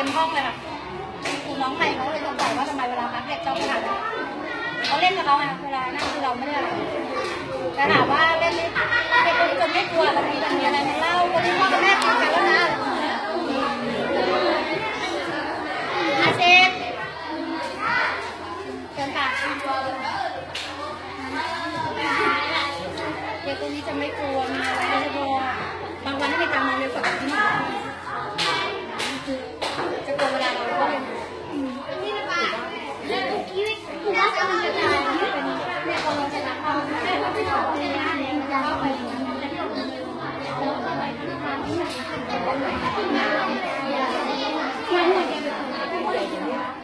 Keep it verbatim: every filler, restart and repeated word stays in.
ต็มห้องเลยค่ะคุณน้องใหม่เขาเลยสงสัยว่าทำไมเวลาพักเด็กชอบขนาดนั้นเขาเล่นกับเขาไงเวลานั่งคือเราไม่ได้อะไรแต่ถามว่าเล่นเด็กคนนี้จะไม่กลัวบางทีจะมีอะไรมาเล่าคนที่พ่อกับแม่คุยกันแล้วนะอาเซฟเชิญค่ะเด็กคนนี้จะไม่กลัวมีอะไรโดยเฉพาะบางวันที่มีการมาเรียนสอนที่นี่จะกลัวเวลาเราก็เรียนนี่นะป้าแล้วคุกกี้คุกกี้จะมันจะตายเนี่ยคนเราจะรักเราแม่เราไม่ชอบเลยนะเนี่ยมันจะเข้าไปมัน